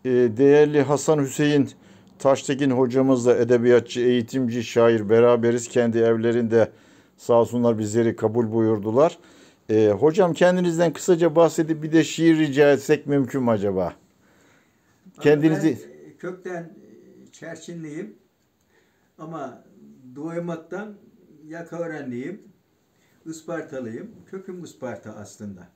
Değerli Hasan Hüseyin Taştekin hocamızla edebiyatçı, eğitimci, şair beraberiz. Kendi evlerinde sağ olsunlar bizleri kabul buyurdular. Hocam kendinizden kısaca bahsedip bir de şiir rica etsek mümkün mü acaba? Valla ben Kendinizi kökten Çerçinliyim ama doğmaktan Yakaörenliyim. Ispartalıyım. Köküm Isparta aslında.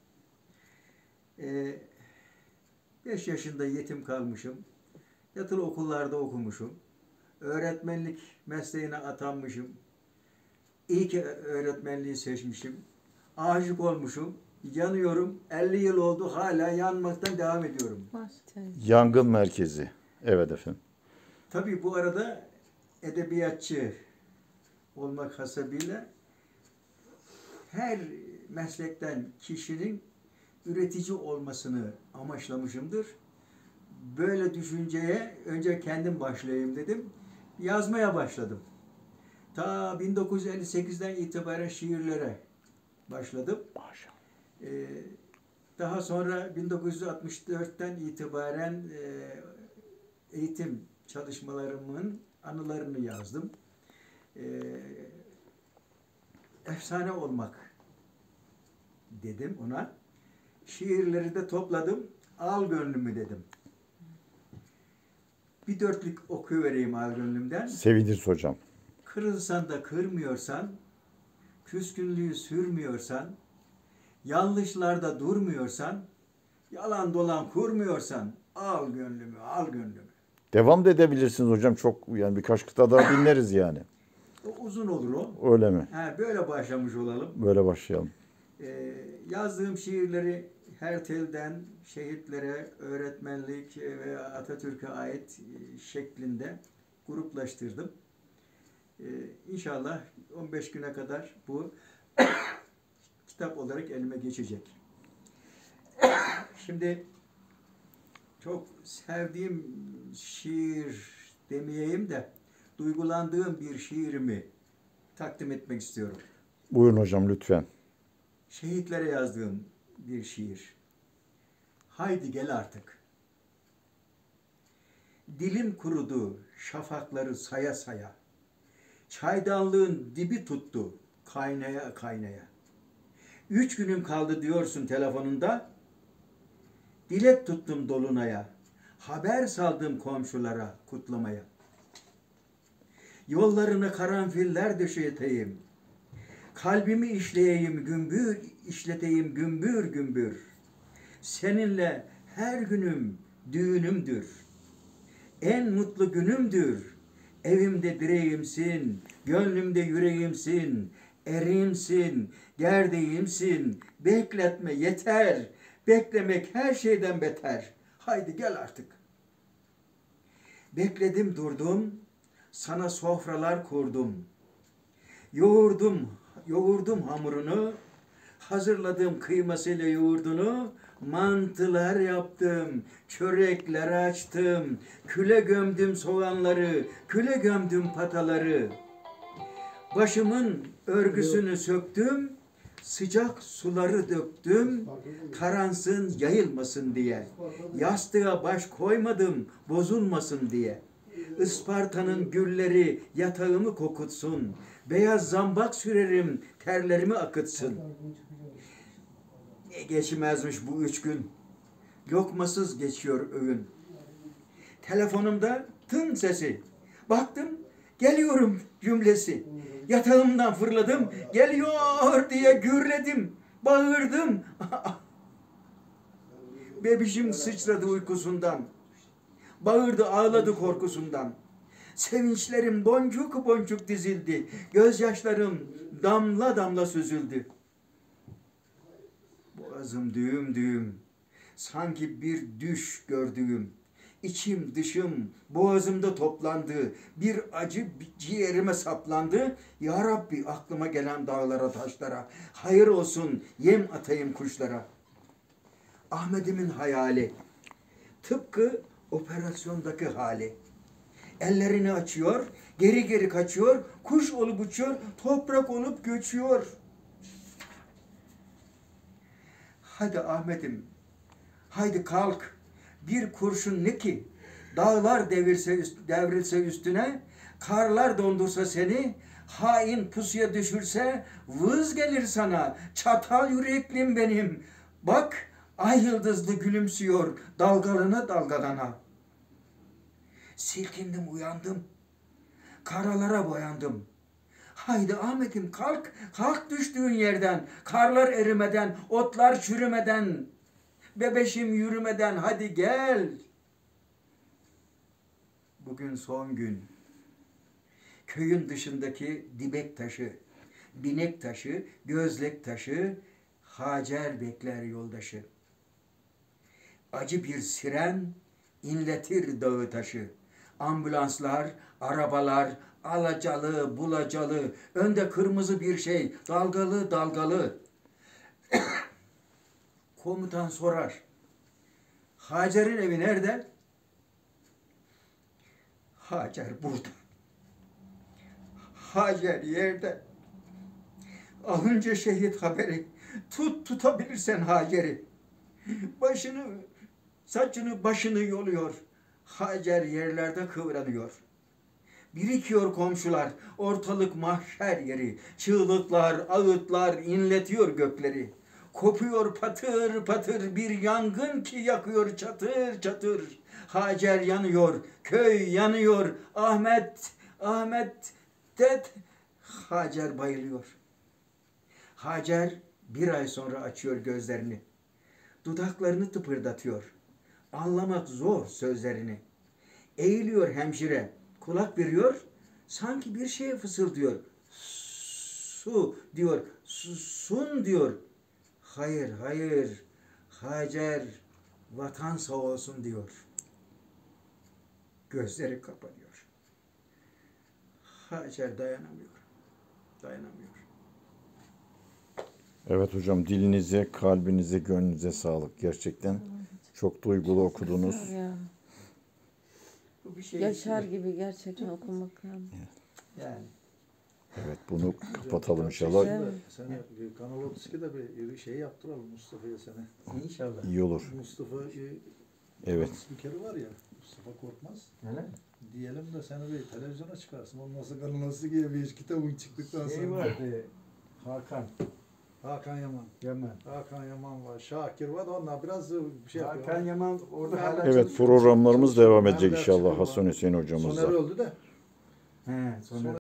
5 yaşında yetim kalmışım. Yatılı okullarda okumuşum. Öğretmenlik mesleğine atanmışım. İyi ki öğretmenliği seçmişim. Aşık olmuşum. Yanıyorum. 50 yıl oldu hala yanmaktan devam ediyorum. yangın merkezi. Evet efendim. Tabii bu arada edebiyatçı olmak hasebiyle her meslekten kişinin üretici olmasını amaçlamışımdır. Böyle düşünceye önce kendim başlayayım dedim. Yazmaya başladım. Ta 1958'den itibaren şiirlere başladım. Maşallah. Daha sonra 1964'ten itibaren eğitim çalışmalarımın anılarını yazdım. Efsane olmak dedim ona. Şiirleri de topladım. Al gönlümü dedim. Bir dörtlük okuyuvereyim al gönlümden. Seviniriz hocam. Kırılsan da kırmıyorsan, küskünlüğü sürmüyorsan, yanlışlarda durmuyorsan, yalan dolan kurmuyorsan, al gönlümü, al gönlümü. Devam da edebilirsiniz hocam. Çok yani birkaç kıta daha dinleriz yani. O uzun olur o. Öyle mi? Böyle başlamış olalım. Böyle başlayalım. Yazdığım şiirleri her telden şehitlere, öğretmenlik ve Atatürk'e ait şeklinde gruplaştırdım. İnşallah 15 güne kadar bu kitap olarak elime geçecek. Şimdi çok sevdiğim şiir demeyeyim de duygulandığım bir şiirimi takdim etmek istiyorum. Buyurun hocam lütfen. Şehitlere yazdığım bir şiir. Haydi gel artık. Dilim kurudu şafakları saya saya. Çaydanlığın dibi tuttu kaynaya kaynaya. 3 günüm kaldı diyorsun telefonunda. Dilek tuttum dolunaya. Haber saldım komşulara kutlamaya. Yollarını karanfiller döşeteyim. Kalbimi işleyeyim gümbür, işleteyim gümbür gümbür. Seninle her günüm düğünümdür. En mutlu günümdür. Evimde direğimsin, gönlümde yüreğimsin, erimsin, gerdeğimsin. Bekletme yeter, beklemek her şeyden beter. Haydi gel artık. Bekledim durdum, sana sofralar kurdum. Yoğurdum hamurunu, hazırladım kıymasıyla yoğurdunu, mantılar yaptım, çörekler açtım, küle gömdüm soğanları, küle gömdüm pataları. Başımın örgüsünü söktüm, sıcak suları döktüm, karansın yayılmasın diye. Yastığa baş koymadım, bozulmasın diye. Isparta'nın gülleri yatağımı kokutsun, beyaz zambak sürerim, terlerimi akıtsın. Ne geçmezmiş bu 3 gün. Lokmasız geçiyor öğün. Telefonumda tın sesi. Baktım, geliyorum cümlesi. Yatağımdan fırladım, geliyor diye gürledim, bağırdım. Bebişim sıçradı uykusundan. Bağırdı, ağladı korkusundan. Sevinçlerim boncuk boncuk dizildi. Gözyaşlarım damla damla süzüldü. Boğazım düğüm düğüm. Sanki bir düş gördüğüm. İçim dışım boğazımda toplandı. Bir acı ciğerime saplandı. Ya Rabbi aklıma gelen dağlara taşlara. Hayır olsun yem atayım kuşlara. Ahmet'imin hayali. Tıpkı operasyondaki hali. Ellerini açıyor, geri geri kaçıyor, kuş olup uçuyor, toprak olup göçüyor. Hadi Ahmet'im, haydi kalk, Bir kurşun ne ki? Dağlar devrilse üstüne, karlar dondursa seni, hain pusuya düşürse vız gelir sana. Çatal yüreklim benim. Bak ay yıldızlı gülümsüyor dalgalana dalgalana. Silkindim uyandım. Karalara boyandım. Haydi Ahmet'im kalk, kalk düştüğün yerden. Karlar erimeden, otlar çürümeden, bebeşim yürümeden hadi gel. Bugün son gün. Köyün dışındaki dibek taşı, binek taşı, gözlek taşı, Hacer bekler yoldaşı. Acı bir siren inletir dağı taşı. Ambulanslar, arabalar, alacalı, bulacalı, önde kırmızı bir şey, dalgalı dalgalı. Komutan sorar. Hacer'in evi nerede? Hacer burada. Hacer yerde. Alınca şehit haberi. Tutabilirsen Hacer'i. Başını, saçını, başını yoluyor. Hacer yerlerde kıvranıyor. Birikiyor komşular. Ortalık mahşer yeri. Çığlıklar, ağıtlar inletiyor gökleri. Kopuyor patır patır bir yangın ki yakıyor çatır çatır. Hacer yanıyor, köy yanıyor. Ahmet, Hacer bayılıyor. Hacer bir ay sonra açıyor gözlerini. Dudaklarını tıpırdatıyor. Anlamak zor sözlerini. Eğiliyor hemşire. Kulak veriyor. Sanki bir şeye fısıldıyor. Su diyor. Sun diyor. Hayır. Hacer vatan sağ olsun diyor. Gözleri kapanıyor. Hacer dayanamıyor. Evet hocam, dilinize, kalbinize, gönlünüze sağlık. Gerçekten çok duygulu okudunuz. Ya. Bu bir şey. Yaşar gibi gerçekten okumak yani. Yani. Evet, bunu kapatalım inşallah. Evet. Sana Kanal 32'de bir şey yaptıralım Mustafa'ya sana. İnşallah. İyi olur. Mustafa Evet. spikeri var ya, Mustafa Korkmaz. Öyle. Diyelim de seni bir televizyona çıkarsın. Ondan sonra Kanal 32'ye bir kitabın çıktıktan sonra. Şey vardı, Hakan Hakan Yaman. Yaman. Hakan Yaman var. Şakir var. Onlar biraz şey yapıyor. Hakan Yaman orada hala Evet, çalışıyor. programlarımız devam edecek Nerede inşallah çıkıyor? Hasan Hüseyin hocamızla. Soner öldü de. He, sonra